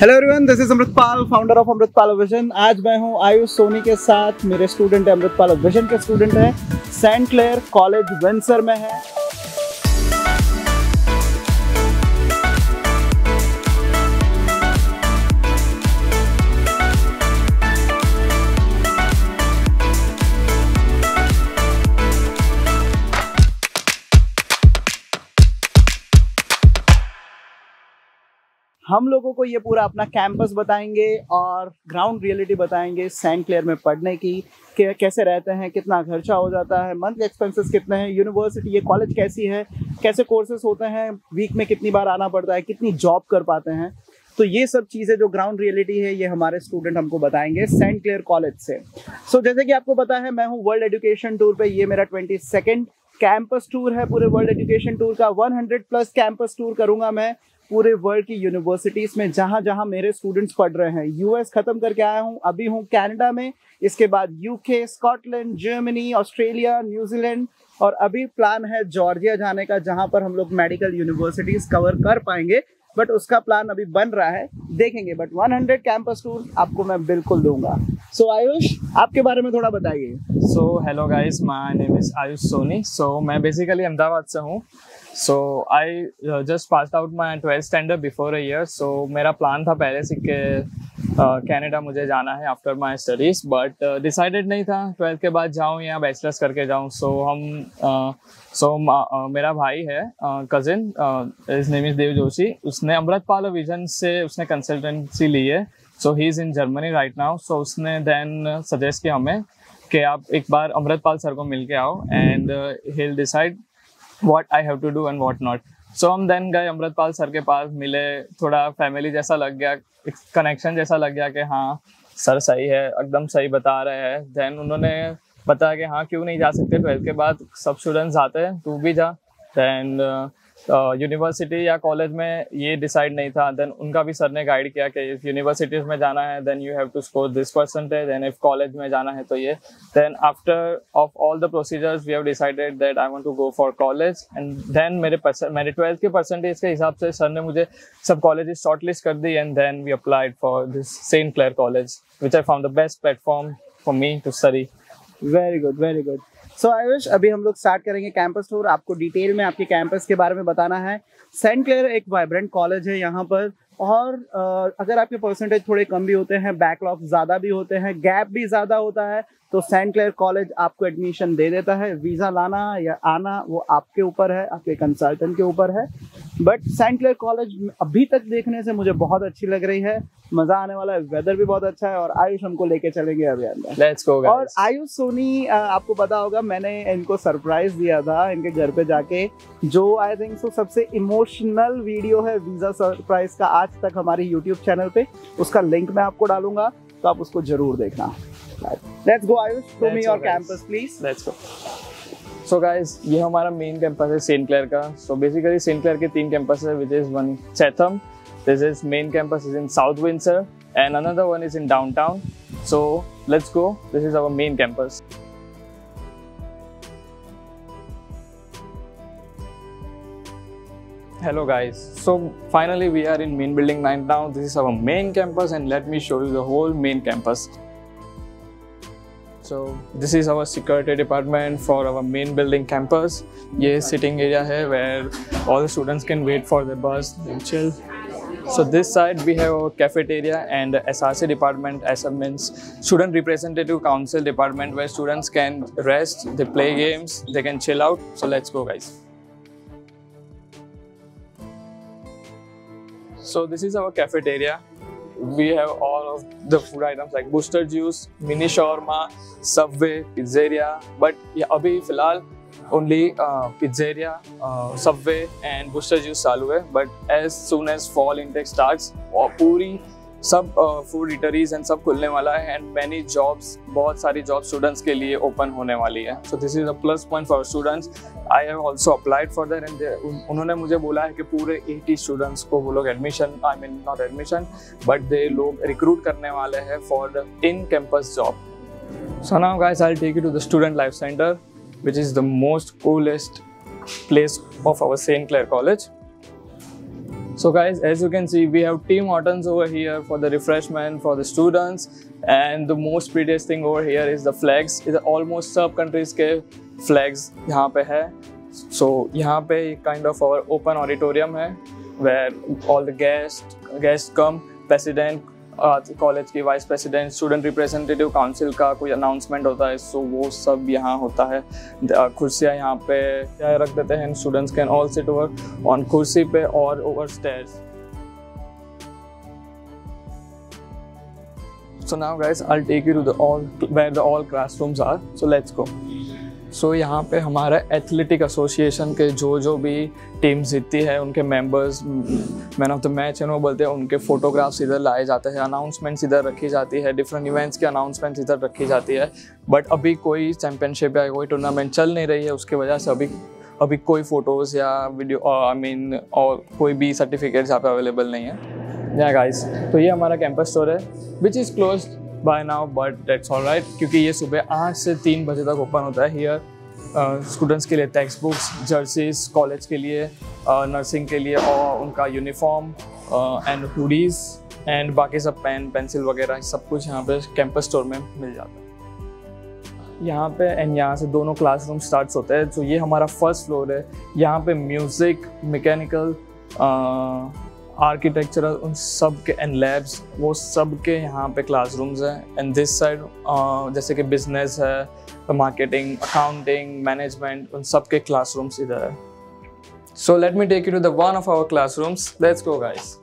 Hello everyone, this is Amritpal, founder of Amritpal Vision. आज मैं हूं आयुष सोनी के साथ। मेरे स्टूडेंट है अमृतपाल विजन के स्टूडेंट है, सेंट क्लेयर कॉलेज विंडसर में है। हम लोगों को ये पूरा अपना कैंपस बताएंगे और ग्राउंड रियलिटी बताएंगे सेंट क्लेयर में पढ़ने की, कैसे रहते हैं, कितना खर्चा हो जाता है, मंथ एक्सपेंसेस कितने हैं, यूनिवर्सिटी ये कॉलेज कैसी है, कैसे कोर्सेज होते हैं, वीक में कितनी बार आना पड़ता है, कितनी जॉब कर पाते हैं। तो ये सब चीज़ें जो ग्राउंड रियलिटी है ये हमारे स्टूडेंट हमको बताएंगे सेंट क्लेयर कॉलेज से। सो जैसे कि आपको पता है, मैं हूँ वर्ल्ड एजुकेशन टूर पे। ये मेरा 22nd कैंपस टूर है पूरे वर्ल्ड एजुकेशन टूर का। 100+ कैंपस टूर करूँगा मैं पूरे वर्ल्ड की यूनिवर्सिटीज़ में जहाँ जहाँ मेरे स्टूडेंट्स पढ़ रहे हैं। यूएस ख़त्म करके आया हूँ, अभी हूँ कनाडा में, इसके बाद UK, Scotland, Germany, Australia, New Zealand, और अभी प्लान है जॉर्जिया जाने का, जहाँ पर हम लोग मेडिकल यूनिवर्सिटीज़ कवर कर पाएंगे। बट उसका प्लान अभी बन रहा है, देखेंगे। बट 100 कैंपस टूर आपको मैं बिल्कुल दूंगा। सो आयुष, आपके बारे में थोड़ा बताइए। So hello guys, my name is Ayush Soni. So मैं बेसिकली अहमदाबाद से हूँ। So I just passed out my 12th standard before a year. So मेरा प्लान था पहले से कि कनाडा मुझे जाना है after my studies, but decided नहीं था 12th के बाद जाऊँ या बैचलर्स करके जाऊँ। मेरा भाई है cousin, his name is Dev Joshi. उसने अमृतपाल विजन से उसने कंसल्टेंसी ली है। So he is in Germany right now. So उसने देन सजेस्ट किया हमें कि आप एक बार अमृतपाल सर को मिल के आओ and he will decide what I have to do and what not. So हम then गए अमृतपाल सर के पास, मिले, थोड़ा फैमिली जैसा लग गया, एक कनेक्शन जैसा लग गया कि हाँ सर सही है, एकदम सही बता रहे हैं। देन उन्होंने बताया कि हाँ क्यों नहीं जा सकते, 12th के बाद सब स्टूडेंट्स जाते हैं, तू भी जा। देन यूनिवर्सिटी या कॉलेज में ये डिसाइड नहीं था। देन उनका भी सर ने गाइड किया कि इफ यूनिवर्सिटीज़ में जाना है then you have to score this percentage, and if college में जाना है तो ये। Then after of all the procedures we have decided that I want to go for college. And then मेरे 12th के परसेंटेज के हिसाब से सर ने मुझे सब कॉलेजेस शॉर्टलिस्ट कर दी, and then we applied for this Saint Clair college which I found the best platform for me to study. Very good, very good. So Ayush, अभी हम लोग स्टार्ट करेंगे कैंपस टूर। आपको डिटेल में आपके कैंपस के बारे में बताना है। सेंट क्लेयर एक वाइब्रेंट कॉलेज है यहाँ पर, और अगर आपके परसेंटेज थोड़े कम भी होते हैं, बैकलॉग ज़्यादा भी होते हैं, गैप भी ज़्यादा होता है, तो सेंट क्लेयर कॉलेज आपको एडमिशन दे देता है। वीज़ा लाना या आना वो आपके ऊपर है, आपके कंसल्टेंट के ऊपर है। बट सेंट क्लेयर कॉलेज अभी तक देखने से मुझे बहुत अच्छी लग रही है, मज़ा आने वाला है, वेदर भी बहुत अच्छा है, और आयुष हमको लेके चलेंगे अभी अंदर। Let's go. और आयुष सोनी, आपको पता होगा मैंने इनको सरप्राइज दिया था इनके घर पे जाके, जो आई थिंक सो सबसे इमोशनल वीडियो है वीज़ा सरप्राइज का आज तक हमारी यूट्यूब चैनल पे। उसका लिंक मैं आपको डालूंगा, तो आप उसको जरूर देखना। Let's go Ayush, show me your campus please. Let's go. So guys, ये हमारा मेन कैंपस है सेंट क्लेयर का। सो बेसिकली सेंट क्लेयर के 3 कैंपस है, which is one Chatham, this is main campus is in south Windsor, and another one is in downtown. So let's go, this is our main campus. Hello guys, so finally we are in main building 9 now. This is our main campus, and let me show you the whole main campus. So this is our security department for our main building campus. ये sitting area है where all the students can wait for the bus and chill. So this side we have our cafeteria and the SRC department. SM means Student Representative Council department, where students can rest, they play games, they can chill out. So let's go guys. So this is our cafeteria. We have all of the food items like Booster Juice, Mini Shawarma, Subway, Pizzeria. But yeah, अभी फिलहाल only Pizzeria, Subway and Booster Juice चालू है. But as soon as fall intake starts, पूरी सब food eateries and सब खुलने वाला है, एंड मैनी जॉब्स, बहुत सारी जॉब स्टूडेंट्स के लिए ओपन होने वाली है। So this is a plus point for students. I have also applied for that, and उन्होंने मुझे बोला है कि पूरे 80 स्टूडेंट्स को वो लोग admission, I mean not admission but they लोग रिक्रूट करने वाले हैं for the in campus job. So now guys, I will take you to the student life centre, which is the most coolest place of our St. Clair College. So guys, as you can see, we have Tim Hortons over here for the refreshment for the students, and the most prettiest thing over here is the flags. Is almost सब countries के flags यहाँ पे है. So यहाँ पे kind of our open auditorium है where all the guests come, president, college की vice president, student representative council का कोई अनाउंसमेंट होता है, सो वो सब यहाँ होता है. कुर्सियाँ यहाँ पे रख देते हैं, students can all sit over on कुर्सी पे और over stairs. So now guys, I'll take you to where the all classrooms are. So let's go. So यहाँ पे हमारा एथलेटिक एसोसिएशन के जो भी टीम जीतती है उनके members, man of the match है वो बोलते हैं, उनके फोटोग्राफ्स इधर लाए जाते हैं, अनाउंसमेंट्स इधर रखी जाती है, डिफरेंट इवेंट्स के अनाउंसमेंट्स इधर रखी जाती है. बट अभी कोई चैम्पियनशिप या कोई टूर्नामेंट चल नहीं रही है, उसकी वजह से अभी कोई फ़ोटोज़ या वीडियो और कोई भी सर्टिफिकेट्स यहाँ पे अवेलेबल नहीं है. या गाइस, तो ये हमारा कैंपस स्टोर है which is closed by now, but that's all right, क्योंकि ये सुबह 8 से 3 बजे तक ओपन होता है. हियर स्टूडेंट्स के लिए टेक्स्ट बुक्स, जर्सीज, कॉलेज के लिए, नर्सिंग के लिए और उनका यूनिफॉर्म एंड हुडीज़ एंड बाकी सब पेन पेंसिल वगैरह सब कुछ यहाँ पे कैंपस स्टोर में मिल जाता है. यहाँ पे एंड यहाँ से दोनों क्लासरूम स्टार्ट्स होते हैं. तो ये हमारा फर्स्ट फ्लोर है. यहाँ पे म्यूज़िक, मैकेनिकल, आर्किटेक्चरल, उन सब के एंड लैब्स, वो सब के यहाँ पे क्लासरूम्स हैं. एंड दिस साइड जैसे कि बिजनेस है, मार्केटिंग, अकाउंटिंग, मैनेजमेंट, उन सब के क्लासरूम्स इधर है. So let me take you to the one of our classrooms. Let's go guys.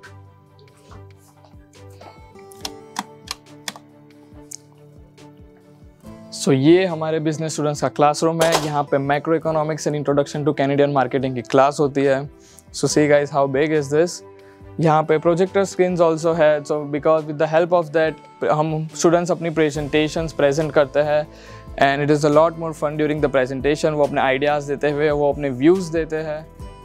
So ये हमारे बिजनेस स्टूडेंट्स का क्लासरूम है. यहाँ पे macro economics and introduction to Canadian marketing की क्लास होती है. So see guys how big is this. यहाँ पे प्रोजेक्टर स्क्रीन्स ऑल्सो है. So because with the help of that हम स्टूडेंट्स अपनी प्रेजेंटेशंस प्रेजेंट करते हैं and it is a lot more fun during the presentation. वो अपने आइडियाज़ देते हुए वो अपने व्यूज़ देते हैं.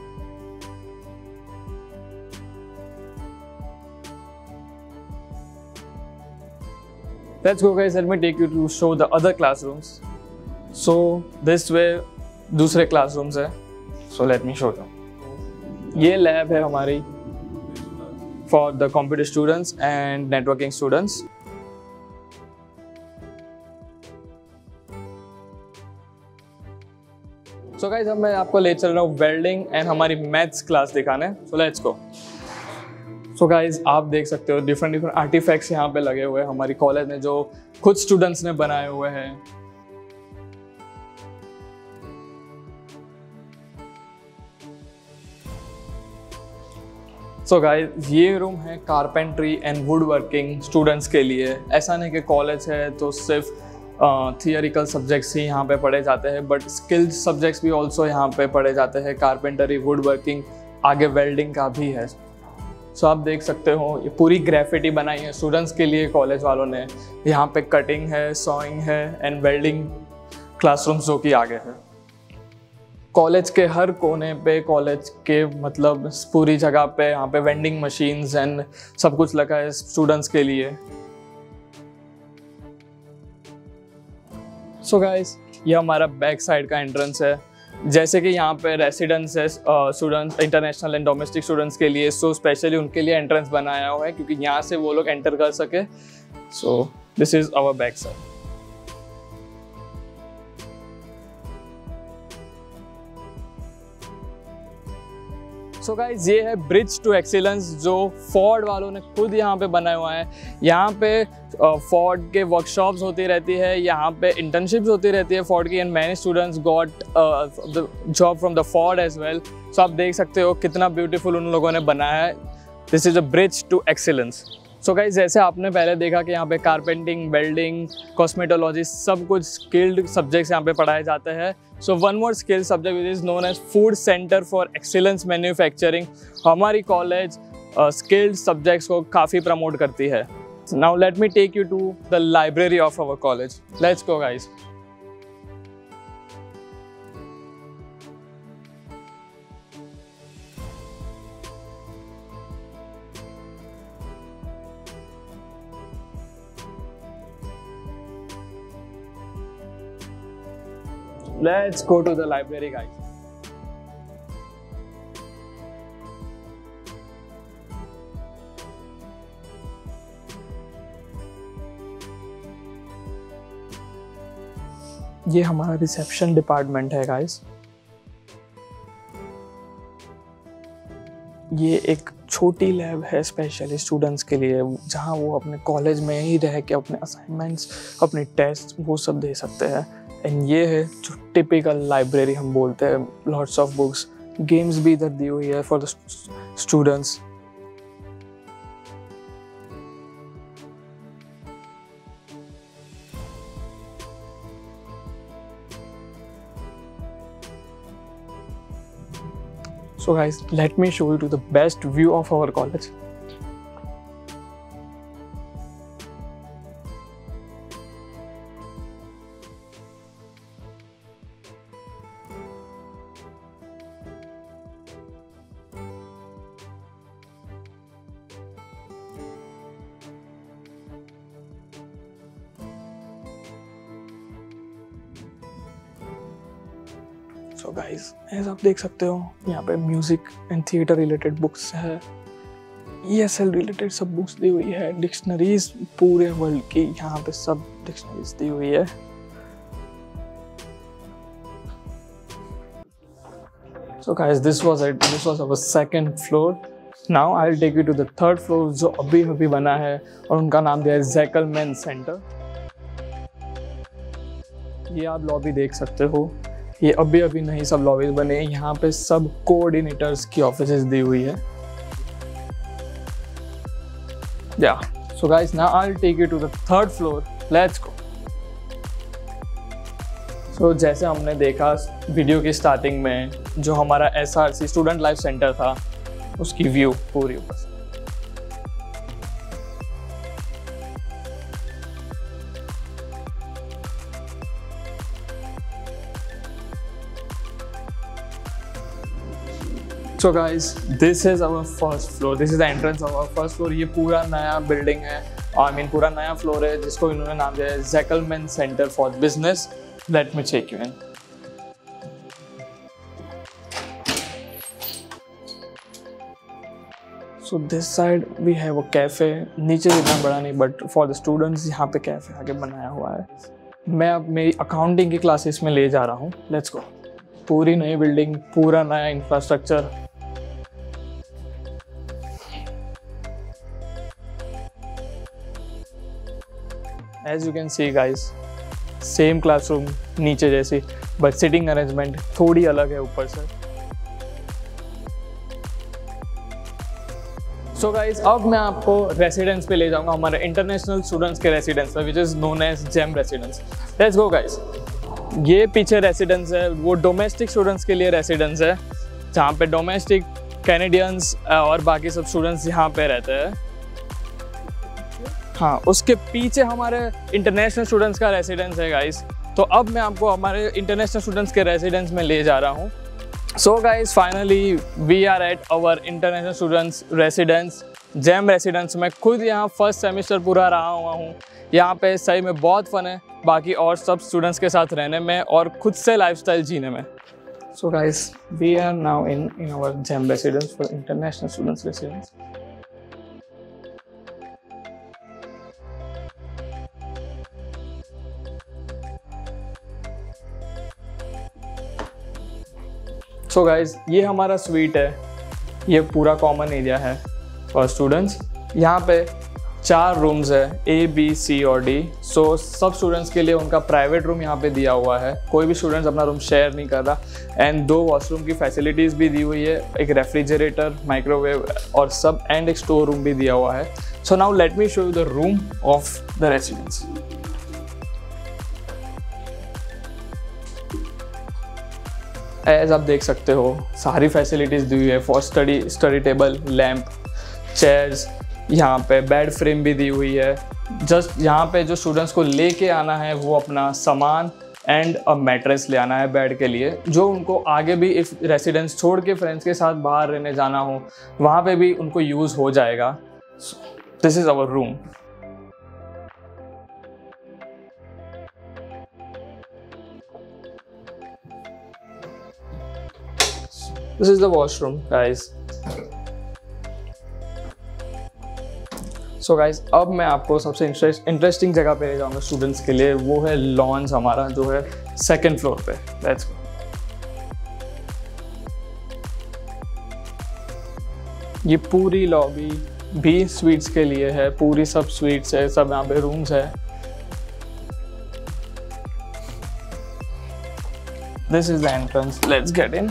Let's go guys, let me take you to show the other classrooms. So this way दूसरे classrooms है. So let me show you. ये lab है हमारी for the computer students and networking students. So guys, अब मैं आपको ले चल रहा हूँ वेल्डिंग एंड हमारी मैथ्स क्लास दिखाने. So let's go. So guys, आप देख सकते हो डिफरेंट आर्टिफैक्ट्स यहाँ पे लगे हुए हैं हमारी कॉलेज में जो खुद स्टूडेंट्स ने बनाए हुए हैं. सो गाइस, ये रूम है carpentry and wood working students के लिए. ऐसा नहीं कि कॉलेज है तो सिर्फ थियोरिकल सब्जेक्ट्स ही यहाँ पे पढ़े जाते हैं, बट स्किल्ड सब्जेक्ट्स भी ऑल्सो यहाँ पे पढ़े जाते हैं. कारपेंटरी, वुड वर्किंग, आगे वेल्डिंग का भी है. सो आप देख सकते हो ये पूरी ग्रेफिटी बनाई है स्टूडेंट्स के लिए कॉलेज वालों ने. यहाँ पे कटिंग है, सॉइंग है एंड वेल्डिंग क्लासरूम्स जो कि आगे है. कॉलेज के हर कोने पे, कॉलेज के मतलब पूरी जगह पे यहाँ पे वेंडिंग मशीन्स एंड सब कुछ लगा है स्टूडेंट्स के लिए. सो गाइस, ये हमारा बैक साइड का एंट्रेंस है. जैसे कि यहाँ पे रेसिडेंस है students, international and domestic students के लिए, सो स्पेशली उनके लिए एंट्रेंस बनाया हुआ है क्योंकि यहाँ से वो लोग एंटर कर सके. So this is our back side. So guys, ये है ब्रिज टू एक्सीलेंस जो फोर्ड वालों ने खुद यहाँ पे बनाया हुआ है. यहाँ पे फोर्ड के वर्कशॉप्स होती रहती है, यहाँ पे इंटर्नशिप्स होती रहती है फोर्ड की, and many students got the job from the Ford as well. So आप देख सकते हो कितना ब्यूटीफुल उन लोगों ने बनाया है. This is a bridge to excellence. So guys, जैसे आपने पहले देखा कि यहाँ पे कारपेंटिंग, वेल्डिंग, कॉस्मेटोलॉजी सब कुछ स्किल्ड सब्जेक्ट्स यहाँ पे पढ़ाए जाते हैं. So one more skill subject which is known as food centre for excellence manufacturing. हमारी कॉलेज स्किल्ड सब्जेक्ट्स को काफ़ी प्रमोट करती है. Now let me take you to the library of our college. Let's go guys. Let's go to the library, guys. ये हमारा reception department है guys. ये एक छोटी लैब है स्पेशली स्टूडेंट्स के लिए, जहाँ वो अपने कॉलेज में ही रह के अपने असाइनमेंट्स, अपने टेस्ट वो सब दे सकते हैं। एंड ये है जो टिपिकल लाइब्रेरी हम बोलते हैं, लॉट्स ऑफ बुक्स, गेम्स भी इधर दी हुई है for the students. So guys, let me show you to the best view of our college. So guys, as आप देख सकते हो यहाँ पे music and theatre related books है, ESL रिलेटेड सब बुक्स दी हुई है, डिक्शनरीज पूरे वर्ल्ड की यहाँ पे सब डिक्शनरीज दी हुई है। So guys, this was it. This was our second floor. Now I'll take you to the third floor जो अभी बना है और उनका नाम दिया है जैकलमैन सेंटर। ये आप लॉबी देख सकते हो, ये अभी नई सब लॉबीज बने हैं। यहाँ पे सब कोऑर्डिनेटर्स की ऑफिसेज दी हुई है। Yeah, so guys, now I'll take you to the third floor. Let's go. So जैसे हमने देखा वीडियो की स्टार्टिंग में, जो हमारा SRC स्टूडेंट लाइफ सेंटर था, उसकी व्यू पूरी ऊपर से। So guys, this is our first floor. This is the entrance of our first floor. ये पूरा नया बिल्डिंग है, पूरा नया फ्लोर है जिसको इन्होंने नाम दिया है जैकलमैन centre for business. Let me check you in. So this side we have a cafe. नीचे इतना बड़ा नहीं, but for the students यहाँ पे कैफे आगे बनाया हुआ है। मैं अब मेरी अकाउंटिंग की क्लासेस में ले जा रहा हूँ। Let's go. पूरी नई बिल्डिंग, पूरा नया infrastructure. As you can see guys, same classroom नीचे जैसी, बट सिटिंग अरेंजमेंट थोड़ी अलग है ऊपर से। सो गाइज, अब मैं आपको रेसिडेंस पे ले जाऊंगा, हमारे इंटरनेशनल स्टूडेंट्स के रेसिडेंस पे, which is known as Gem residence. Let's go guys. ये पीछे रेसिडेंस है, वो डोमेस्टिक स्टूडेंट्स के लिए रेसिडेंस है, जहाँ पे डोमेस्टिक कैनेडियंस और बाकी सब स्टूडेंट्स यहाँ पे रहते हैं। हाँ, उसके पीछे हमारे इंटरनेशनल स्टूडेंट्स का रेसिडेंस है गाइस। तो अब मैं आपको हमारे इंटरनेशनल स्टूडेंट्स के रेसिडेंस में ले जा रहा हूँ। So guys, finally we are at our international students residence, Gem residence. मैं खुद यहाँ फर्स्ट सेमेस्टर पूरा रहा हुआ हूँ। यहाँ पे सही में बहुत फन है बाकी और सब स्टूडेंट्स के साथ रहने में और खुद से लाइफस्टाइल जीने में। So guys, we are now in our Gem residence for international students residence. So guys, ये हमारा स्वीट है, ये पूरा कॉमन एरिया है फॉर स्टूडेंट्स। यहाँ पे 4 रूम्स है, A, B, C और D। सो सब स्टूडेंट्स के लिए उनका प्राइवेट रूम यहाँ पे दिया हुआ है, कोई भी स्टूडेंट्स अपना रूम शेयर नहीं कर रहा। एंड 2 वॉशरूम की फैसिलिटीज़ भी दी हुई है, एक रेफ्रिजरेटर, माइक्रोवेव और सब, एंड एक स्टोर रूम भी दिया हुआ है। So now let me show you the room of the residence. As आप देख सकते हो, सारी फैसिलिटीज़ दी हुई है for study table, lamp, chairs, यहाँ पे बेड फ्रेम भी दी हुई है। जस्ट यहाँ पे जो स्टूडेंट्स को लेके आना है वो अपना सामान एंड अ मैट्रेस ले आना है बेड के लिए, जो उनको आगे भी इफ रेसिडेंस छोड़ के फ्रेंड्स के साथ बाहर रहने जाना हो वहाँ पे भी उनको यूज़ हो जाएगा। This is our room. This is the washroom, guys. So guys अब मैं आपको सबसे इंटरेस्टिंग जगह पे ले जाऊँगा स्टूडेंट्स के लिए, वो है लॉन्च हमारा जो है 2nd फ्लोर पे। Let's go. ये पूरी लॉबी भी स्वीट्स के लिए है, पूरी सब स्वीट्स है, सब यहाँ पे रूम्स है। This is the entrance, let's get in.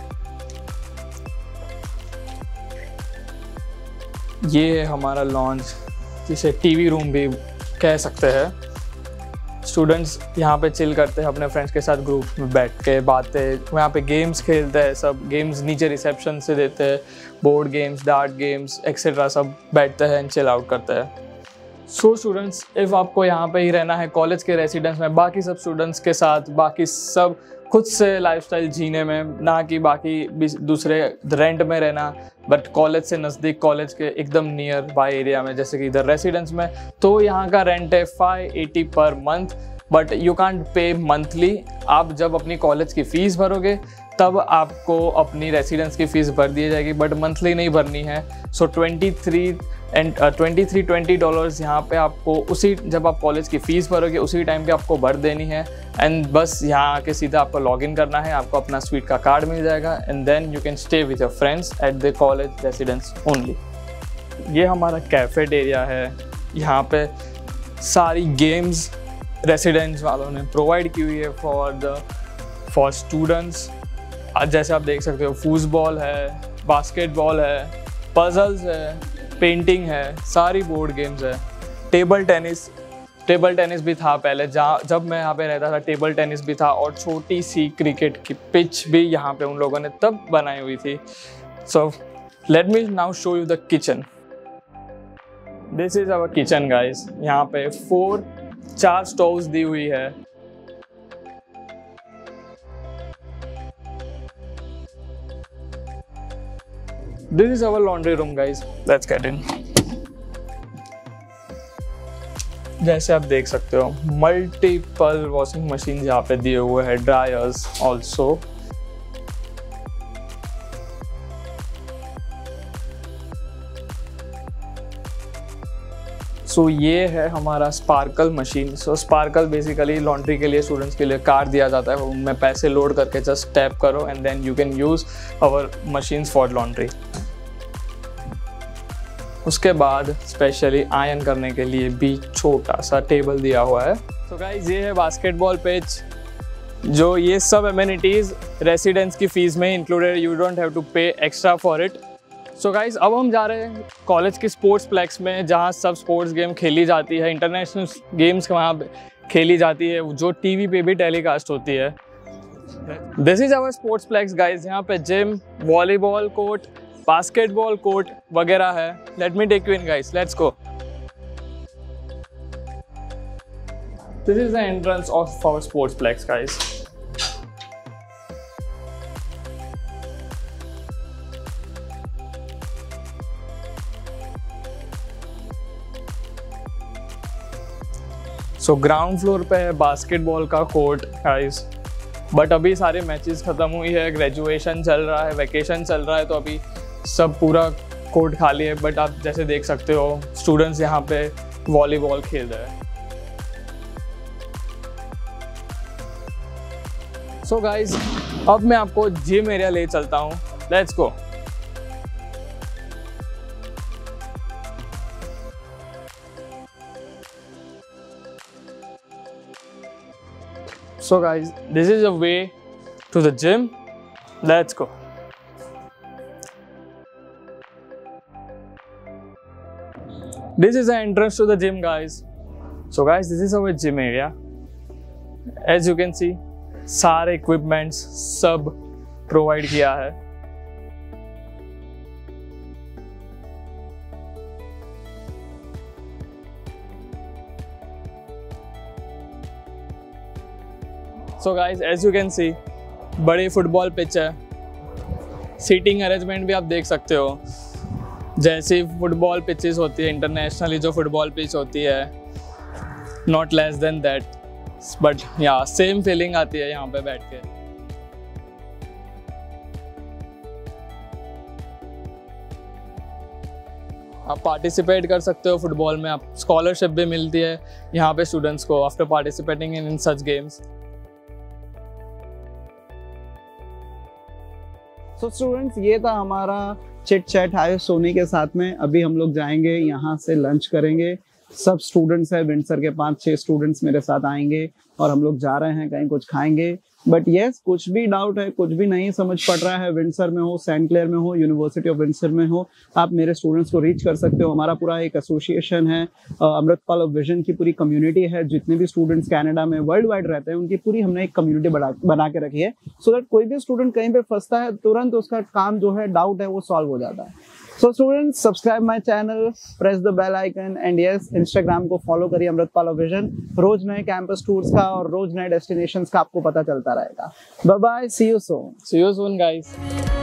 ये है हमारा लॉन्च, जिसे टीवी रूम भी कह सकते हैं। स्टूडेंट्स यहाँ पे चिल करते हैं अपने फ्रेंड्स के साथ, ग्रुप में बैठ के बातें, यहाँ पे गेम्स खेलते हैं, सब गेम्स नीचे रिसेप्शन से देते हैं, board games, dart games etcetera, सब बैठते हैं एंड चिल आउट करते हैं। सो स्टूडेंट्स, इफ़ आपको यहाँ पे ही रहना है कॉलेज के रेसिडेंस में बाकी सब स्टूडेंट्स के साथ, बाकी सब खुद से लाइफस्टाइल जीने में, ना कि बाकी दूसरे रेंट में रहना, बट कॉलेज से नज़दीक, कॉलेज के एकदम नियर बाय एरिया में, जैसे कि इधर रेसिडेंस में, तो यहाँ का रेंट है 580 per month, but you can't pay monthly. आप जब अपनी कॉलेज की फ़ीस भरोगे तब आपको अपनी रेसिडेंस की फ़ीस भर दी जाएगी, बट मंथली नहीं भरनी है। सो $23 यहाँ पे आपको उसी, जब आप कॉलेज की फ़ीस भरोगे उसी टाइम पे आपको भर देनी है, एंड बस यहाँ आके सीधा आपको लॉगिन करना है, आपको अपना स्वीट का कार्ड मिल जाएगा, and then you can stay with your friends at the college residence only. ये हमारा कैफेटेरिया है, यहाँ पे सारी गेम्स रेसिडेंस वालों ने प्रोवाइड की हुई है फॉर स्टूडेंट्स। आज जैसे आप देख सकते हो, फुटबॉल है, बास्केटबॉल है, पजल्स है, पेंटिंग है, सारी बोर्ड गेम्स है, टेबल टेनिस भी था पहले, जब मैं यहाँ पे रहता था टेबल टेनिस भी था, और छोटी सी क्रिकेट की पिच भी यहाँ पे उन लोगों ने तब बनाई हुई थी। So let me now show you the kitchen. This is our kitchen guys. यहाँ पे 4 स्टोव्स दी हुई है। This is our laundry room guys, let's get in। जैसे आप देख सकते हो, मल्टीपल वॉशिंग मशीन यहाँ पे दिए हुए हैं, ड्रायर्स ऑल्सो। सो ये है हमारा Sparkle machine. So Sparkle basically laundry के लिए, स्टूडेंट्स के लिए कार्ड दिया जाता है, उनमें पैसे लोड करके जस्ट टैप करो and then you can use our machines for laundry. उसके बाद स्पेशली आयरन करने के लिए भी छोटा सा टेबल दिया हुआ है। तो गाइस, ये है बास्केटबॉल पिच, जो ये सब एमिनिटीज़ रेसिडेंस की फ़ीस में included, you don't have to pay extra for it. So guys, अब हम जा रहे हैं कॉलेज की स्पोर्ट्स प्लेक्स में, जहाँ सब स्पोर्ट्स गेम खेली जाती है, इंटरनेशनल गेम्स वहाँ खेली जाती है, जो टीवी पे भी टेलीकास्ट होती है। This is our sportsplex guys. यहाँ पे gym, volleyball court, basketball court वगैरह है। Let me take you in guys, let's go. This is the entrance of our sportsplex guys. So ground floor पे है basketball का court guys, but अभी सारे matches ख़त्म हुई है, ग्रेजुएशन चल रहा है, वैकेशन चल रहा है, तो अभी सब पूरा कोर्ट खाली है। बट आप जैसे देख सकते हो, स्टूडेंट्स यहाँ पे वॉलीबॉल खेल रहे हैं। सो गाइस, अब मैं आपको जिम एरिया ले चलता हूँ, let's go. So guys, this is a way to the gym. Let's go. This is the entrance to the gym guys. So guys, this is our gym area. As you can see, सारे equipments सब provide किया है। So guys, as you can see, बड़ी football pitch है। Seating arrangement भी आप देख सकते हो, जैसी फुटबॉल पिचेस होती है इंटरनेशनली, जो फुटबॉल पिच होती है, not less than that, but yeah same feeling आती है यहाँ पे बैठ के। आप पार्टिसिपेट कर सकते हो फुटबॉल में, आप स्कॉलरशिप भी मिलती है यहाँ पे स्टूडेंट्स को after participating in such games. So students, ये था हमारा चिट चैट हाय सोनी के साथ में। अभी हम लोग जाएंगे यहाँ से, लंच करेंगे। सब स्टूडेंट्स हैं, विंडसर के 5-6 स्टूडेंट्स मेरे साथ आएंगे और हम लोग जा रहे हैं कहीं, कुछ खाएंगे। बट यस, कुछ भी डाउट है, कुछ भी नहीं समझ पड़ रहा है, विंडसर में हो, सेंट क्लेयर में हो, यूनिवर्सिटी ऑफ विंडसर में हो, आप मेरे स्टूडेंट्स को रीच कर सकते हो। हमारा पूरा एक एसोसिएशन है, अमृतपाल ऑफ विजन की पूरी कम्युनिटी है। जितने भी स्टूडेंट्स कनाडा में वर्ल्ड वाइड रहते हैं उनकी पूरी हमने एक कम्युनिटी बना के रखी है, सो दैट कोई भी स्टूडेंट कहीं पे फंसता है तुरंत उसका काम जो है, डाउट है, वो सॉल्व हो जाता है। So students, subscribe my channel, press the bell icon and yes, Instagram को फॉलो करिए अमृतपाल ऑफ विजन। रोज नए कैंपस टूर्स का और रोज नए डेस्टिनेशंस का आपको पता चलता रहेगा। Bye bye, see you soon guys.